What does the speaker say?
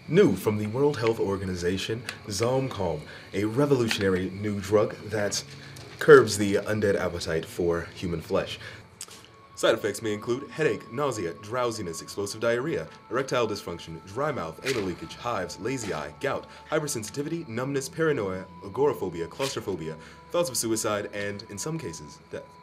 New from the World Health Organization, Zom-Calm, a revolutionary new drug that curbs the undead appetite for human flesh. Side effects may include headache, nausea, drowsiness, explosive diarrhea, erectile dysfunction, dry mouth, anal leakage, hives, lazy eye, gout, hypersensitivity, numbness, paranoia, agoraphobia, claustrophobia, thoughts of suicide, and, in some cases, death.